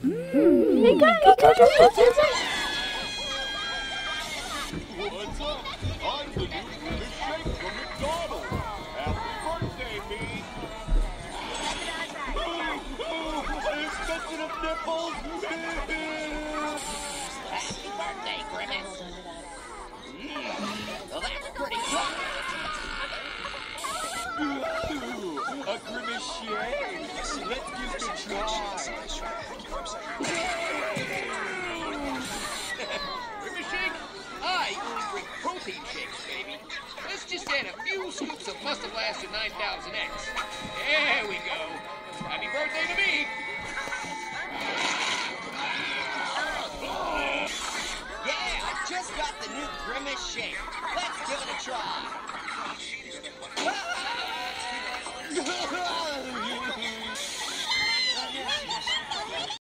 Hey guys, What's up? I'm the new Grimace Shake from McDonald's. Happy birthday, me. Sensitive nipples. Happy birthday, Grimace. Well, that's pretty dry. A Grimace Shake. Let's give it a try.